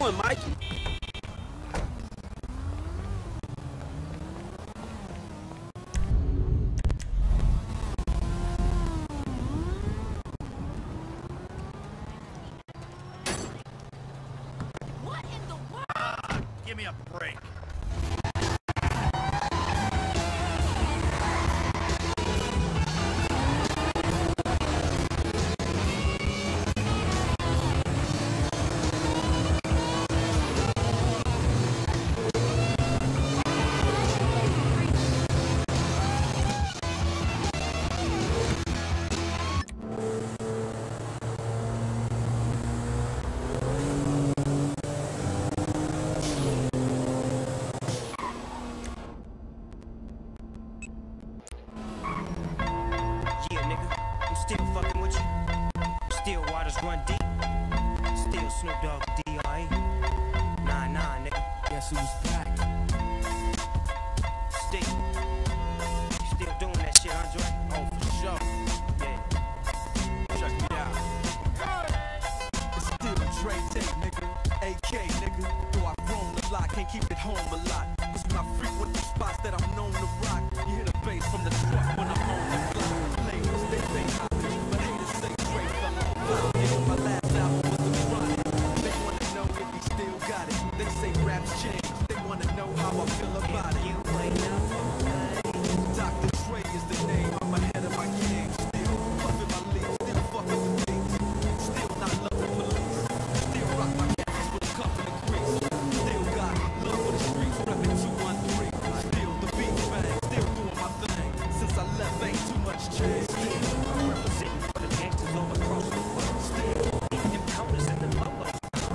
doing, Mikey? What in the world? Give me a break. Yeah, nigga, I'm still fucking with you. Still waters run deep. Still Snoop Dogg D.R.E. Nah, nigga. Guess who's back? Still. You still doing that shit, Andre? Oh, for sure. Yeah. Check me out. It's still Dre Day, nigga. AK, nigga. Though I've grown a lot, can't keep it home a lot. It's when I frequent the spots that I'm known to rock. You hear the bass from the truck when I'm on the block. Ladies, they say I be, but haters say Dre fell off. Nigga, my last album was The Chronic. They wanna know if he still got it. They say raps change. They wanna know how I feel about it. You ain't know. Dr. Dre is the name. I'm ahead of my game. Still puffin' my leaves. Still fucking with things. Still not love the police. Still rock my khakis with a couple of grease. Still got love for the streets. Reppin' 213. Still the beat bang. Still doing my thing. Since I left, ain't too much change. Still I'm representing for the gangsters all across the world. Still Hitting them counters and them lolos.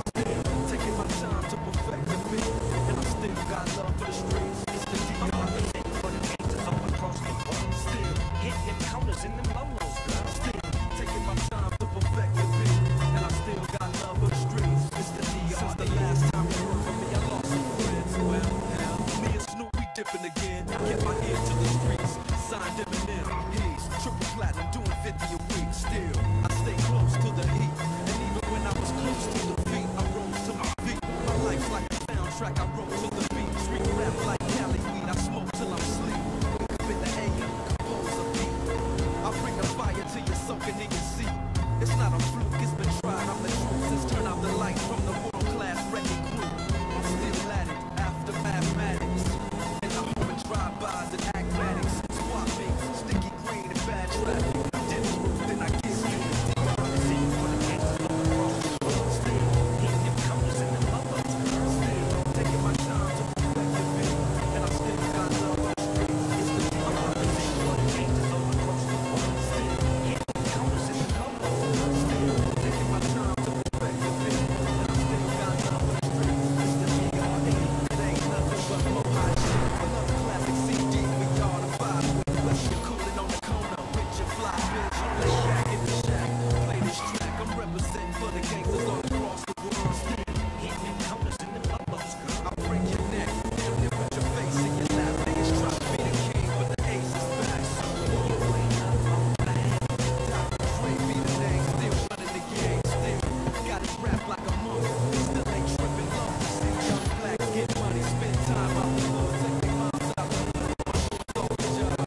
taking my time to perfect the beat. And I still got love for the streets. It's the I'm DR. representing for the gangsters all across the world. Still Hitting them counters and them lolos, girl. Still taking my time to perfect the beat. And I still got love for the streets. It's the DR. Since the last time you heard from me, I lost some friends. Well, hell, me and Snoop, we dipping again. I kept my ear to the streets. Signed Eminem. He's triple platinum, doing 50 a week. Still, I stay close to the heat. And even when I was close to the beat, I rose to my feet. My life's like a soundtrack, I wrote to the beat. Street rap like Cali weed, I smoke till I'm asleep. Wake up in the AM, compose a beat. I bring the fire till you're soaking in your seat. It's not a fluke, it's been tried. I'm the truth since turn out the lights from the world-class wrecking crew. I'm still at it after mathematics. And I'm home and drive-bys and acmatics. Swap meets, sticky green and bad traffic. I did it, then I get you. Representing for the gangsters all across the world. Still, Hitting them counters and them lolos. still taking my time to perfect the beat. And I still got love for the streets. It's the I'm DR. representing for the gangsters all across the world. Still, Hitting them counters and them lolos. still taking my time to perfect the beat. And I still got love for the streets. It's the DR. It ain't nothing but more hot shit. Another classic CD we all the vibe with. Whether you're coolin' on the corner with your fly bitch. Let's shack in the shack. Play this track. I'm representing for the gangsters all across the world. Still, Hitting them counters and them lolos, girl. I'll break your neck. Damn near put your face in your lap. Niggas try to be the king, but the ace is back. So you ain't nothing bad. Dr. Dre be the name. Still running the game. Still got it wrapped like a monk. Still ain't tripping low. See young blacks get money, spend time out the hood, take their moms out the hood. Don't be judged.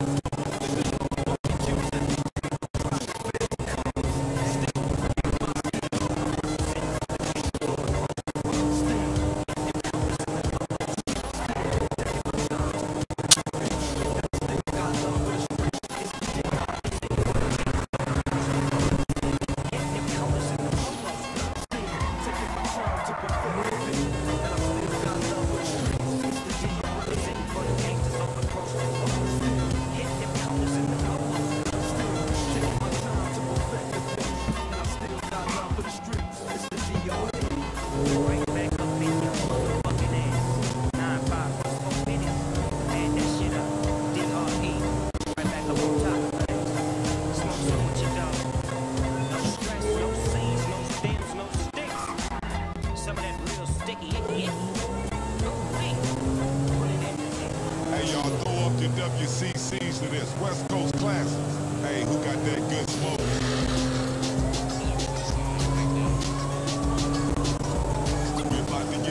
Right back up in your motherfucking ass. 9-5-1-4 minutes. Man, that shit up. D.R.E. Right back up on top of things. Smoke some with your dog. No stress, no scenes, no stems, no sticks. Some of that real sticky icky. Ooh-wee. Put it in there. Hey, y'all throw up the WCCs to this West Coast classics. Hey, who got that good smoke? We about to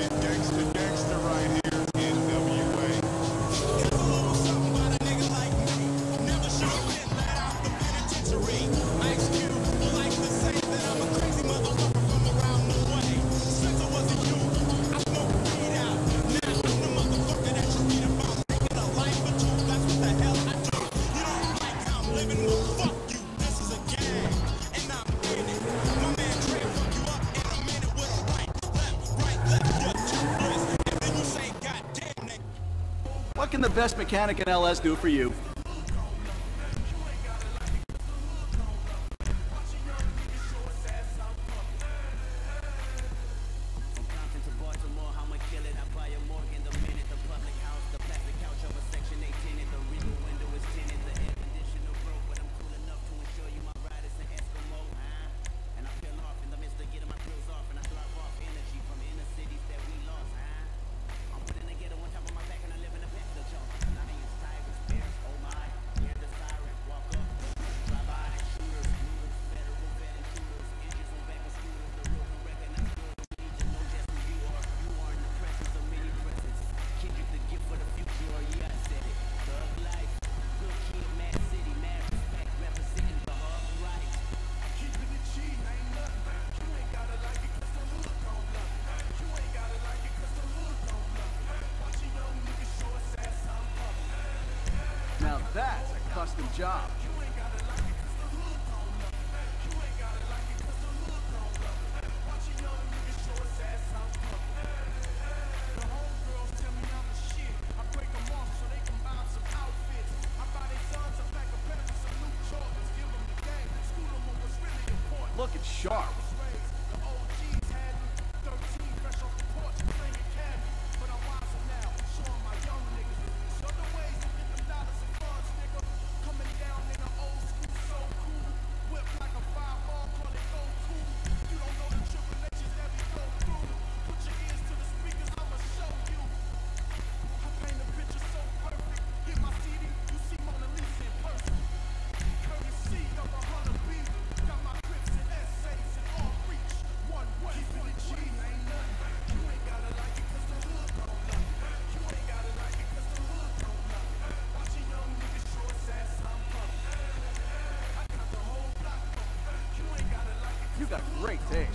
century. Ice Cube likes to say that I'm a crazy motherfucker from around the way. Since I was a youth, I smoked weed out. Now I'm the motherfucker that you read about. Making a life or two, that's what the hell I do. You don't like how I'm living, well fuck you. This is a game, and I'm in it. My man Dre fuck you up in a minute with a right, left, you're toothless. And then you say, goddamn, nigga. What can the best mechanic in LS do for you? Now that's a custom job. Looking sharp. You got great taste.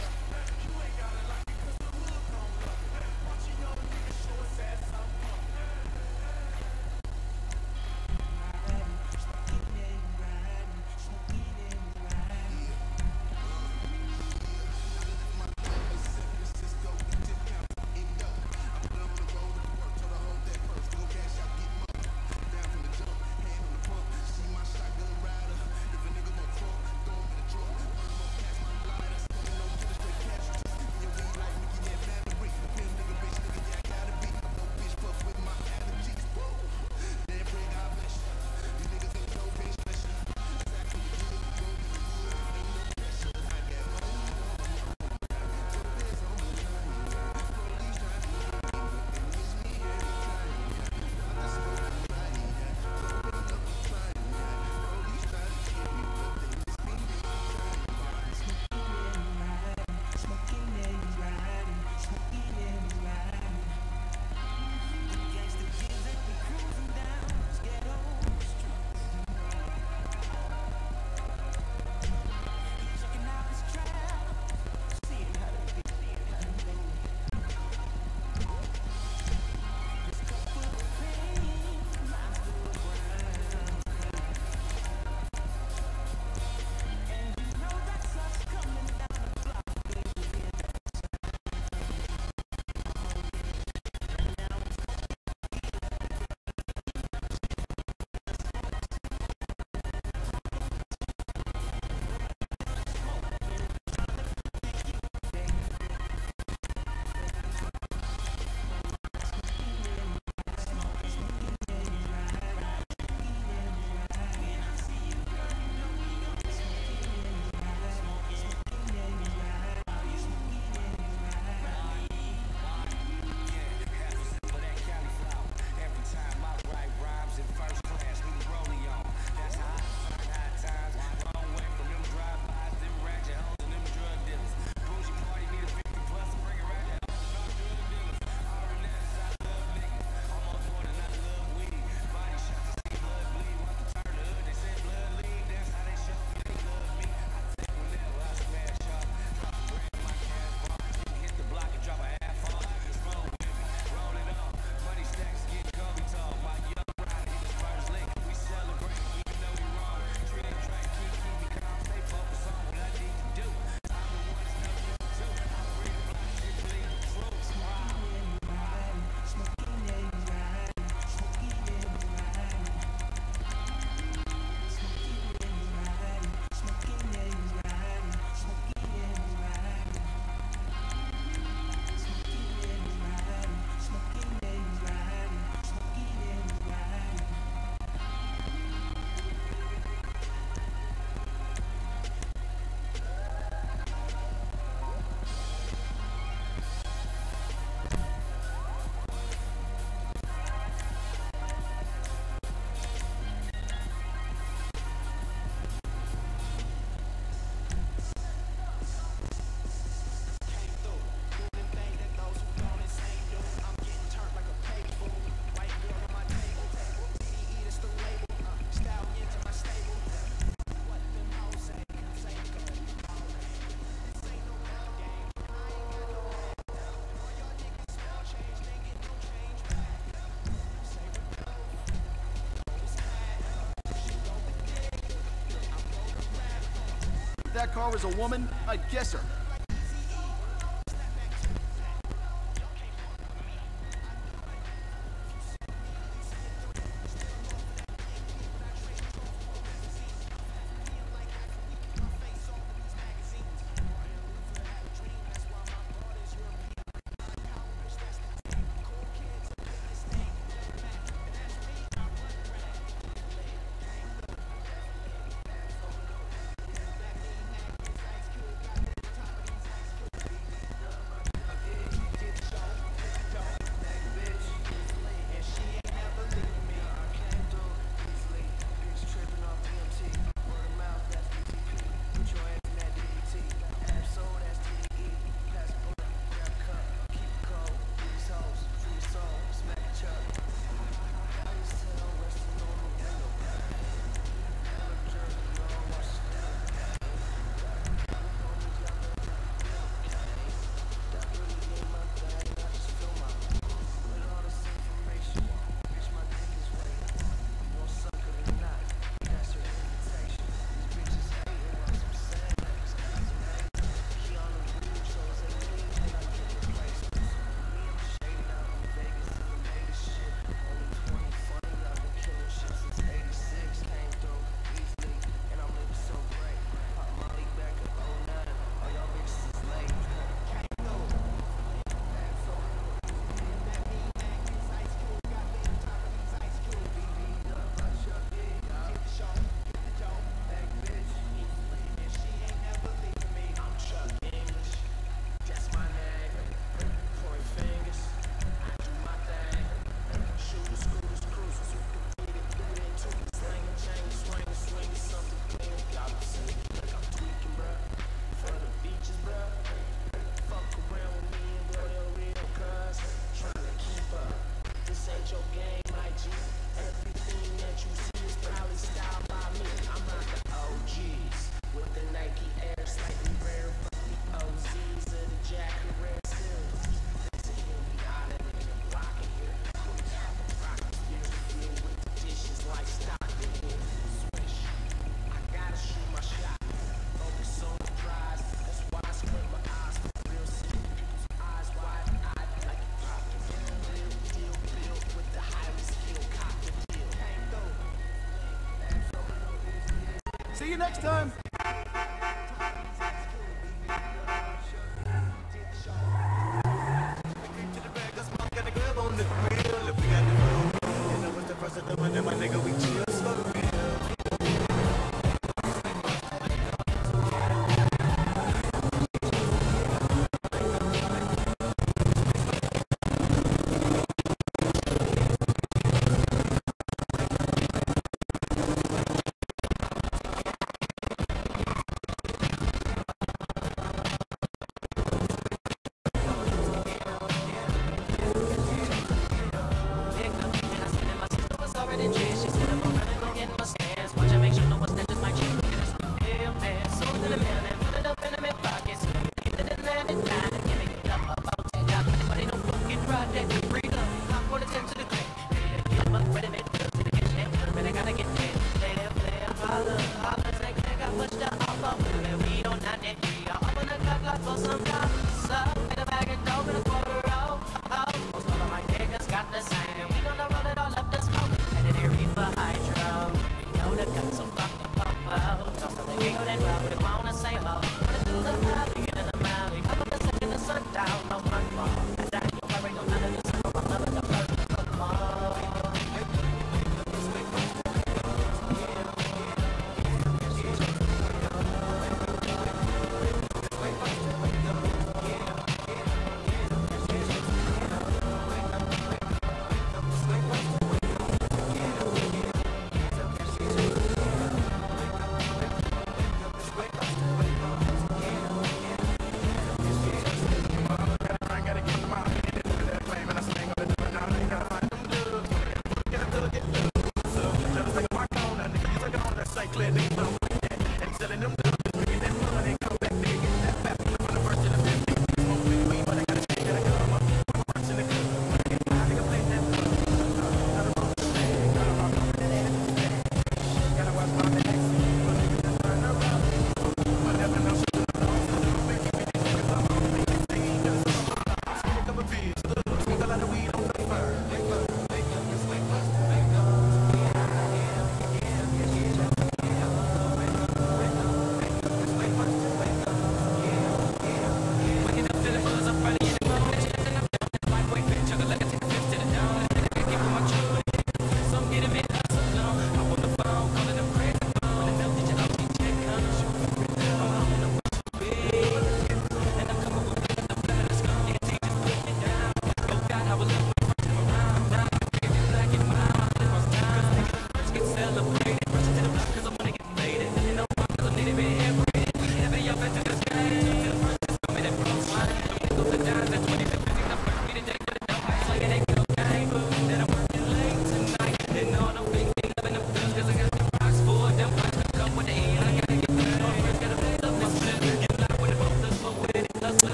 that car was a woman, I'd kiss her. See you next time.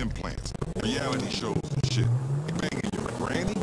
implants, reality shows and shit. You banging your granny?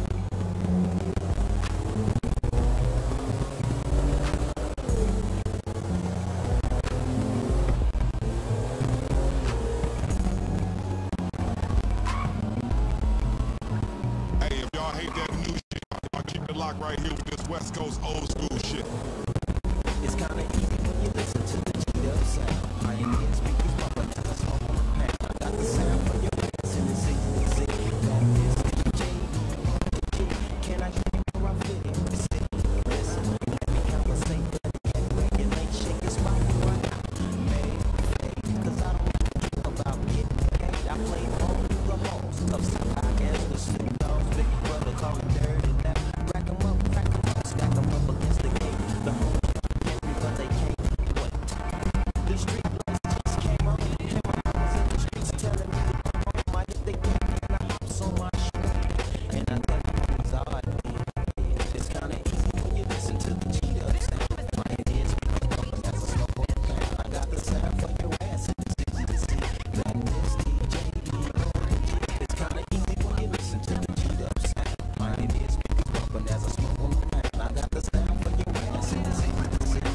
Hey, if y'all hate that new shit, I'll keep it locked right here with this West Coast old school shit. It's kinda easy when you listen to the G-Dub sound. Pioneer speakers bumping as I smoke on the pound. I got the sound for your ass and it's easy to see. That is DJ. Can I hear you where I'm fitting? It's it. Listen, let me conversate, but can't regulate. Shake your spot right now. Made fake, cause I don't think about getting paid. I play home through the halls of South High as the Snoop Dogs. Big brother call him dirty left. Rack 'em up, stack 'em up against the gate. The home but they can't wait. The street lights just came on. And my homies in the streets telling me to come on. I hit the gate and I hop so much. And I tell you it's odd. It's kinda easy when you listen to the G-Dub sound. My head is speaking bumping as a slow on the pound. I got the sound for your ass and it's easy to see. That is DJ. It's kinda easy when you listen to the G-Dub sound. My head is speaking bumping as I smoke on the pound. I got the sound for your ass and it's easy to see.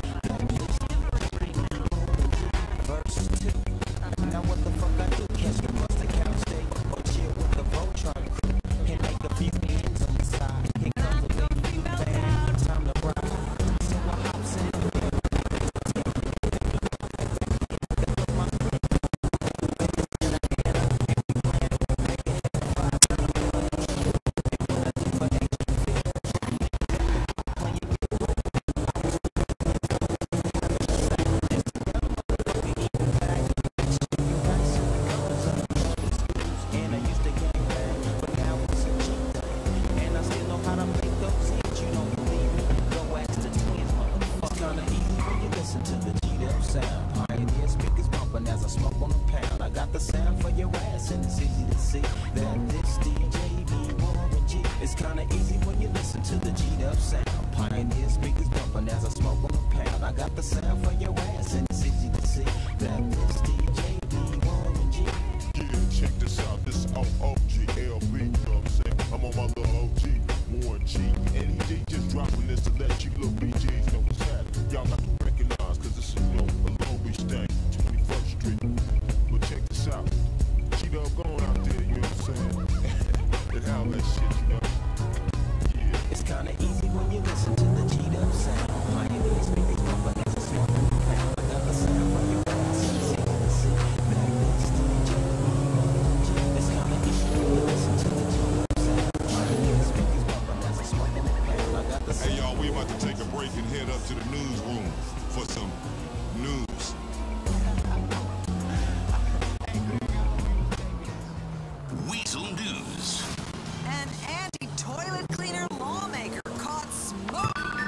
Verse 2. Now what the fuck I do? Catch the bus to couch stay or chill with the Voltron crew and make a few ends on the side. Here comes a big blue band, time to ride. So I hops in the bed. And I used to gang bang, but now it's a cheat day. And I still know how to make those hits. You don't believe me? Go ask the twins, motherfucker. It's kinda easy when you listen to the G-Dub sound. Pioneer speakers bumping as I smoke on the pound. I got the sound for your ass and it's easy to see that this DJ be Warren G. It's kinda easy when you listen to the G-Dub sound. Pioneer speakers bumping as I smoke on the pound. I got the sound for your ass and it's easy to see that this DJ be Warren G. Yeah, check this out. This is OOG, LB, you know what I'm saying? I'm on my little OG, Warren G. And he just dropping this to let you little BGs know what's happening. Y'all got to recognize, cause this is, you know, a Long Beach thing, 21st Street. But check this out. G-Dub going out there, you know what I'm saying? And how that shit, you know? Yeah. It's kinda easy when you listen to the G-Dub sound. Pioneer speakers bumping as I smoke on the pound. I got the sound for your ass and it's easy to see that this DJ. It's kinda easy when you listen to the G-Dub sound. Pioneer speakers bumping as I smoke on the pound. I got the Hey y'all, we about to take a break and head up to the newsroom for some news. Weasel News. An anti-toilet cleaner lawmaker caught smoking.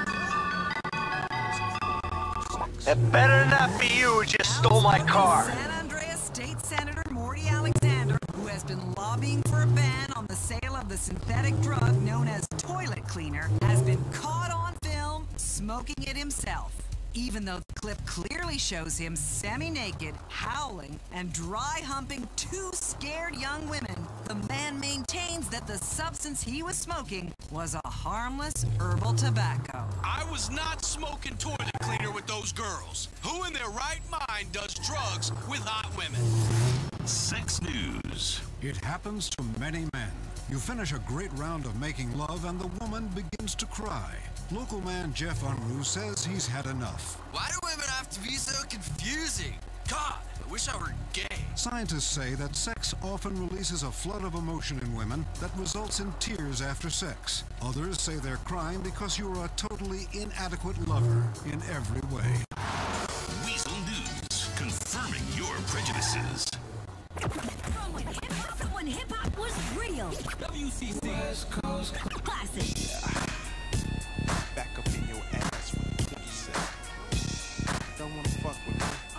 It better not be you who just stole my car. San Andreas State Senator Morty Alexander, who has been lobbying for a ban on the sale of the synthetic drug known as toilet cleaner, has been caught on film smoking it himself. Even though the clip clearly shows him semi-naked, howling, and dry-humping two scared young women, the man maintains that the substance he was smoking was a harmless herbal tobacco. I was not smoking toilet cleaner with those girls. Who in their right mind does drugs with hot women? Sex News. It happens to many men. You finish a great round of making love and the woman begins to cry. Local man Jeff Unruh says he's had enough. Why do women have to be so confusing? God, I wish I were gay. Scientists say that sex often releases a flood of emotion in women that results in tears after sex. Others say they're crying because you are a totally inadequate lover in every way. Weasel News. Confirming your prejudices. From when hip-hop was real. WCC. West Coast Classic. Back up in your ass with the pussy. Don't wanna fuck with me.